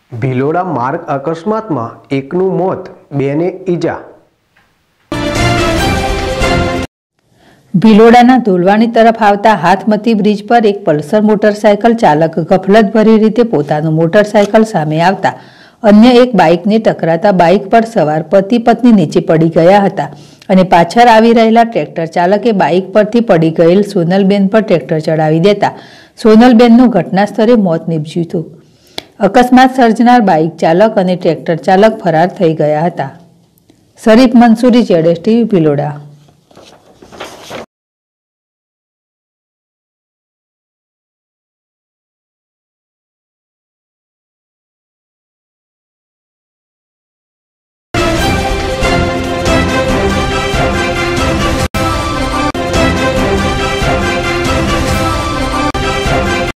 ભિલોડા માર્ગ અકસ્માતમાં એકનું મોત, બેને ઈજા। ભિલોડાના ધોલવાણી તરફ આવતા હાથમતી બ્રિજ પર એક પલ્સર મોટરસાયકલ ચાલક ગફલતભરી રીતે પોતાનું મોટરસાયકલ સામે આવતા અન્ય એક બાઇકને ટકરાતા બાઇક પર સવાર પતિ પત્ની નીચે પડી ગયા હતા અને પાછળ આવી રહેલા ટ્રેક્ટર ચાલકે બાઇક પરથી પડી ગયેલ સોનલબેન પર ટ્રેક્ટર ચડાવી દેતા સોનલબેનનું ઘટના સ્થળે મોત નીપજ્યું હતું। અકસ્માત સર્જનાર બાઇક ચાલક અને ટ્રેક્ટર ચાલક ફરાર થઈ ગયા હતા। શરીફ મંસૂરી, ZSTV, ભિલોડા।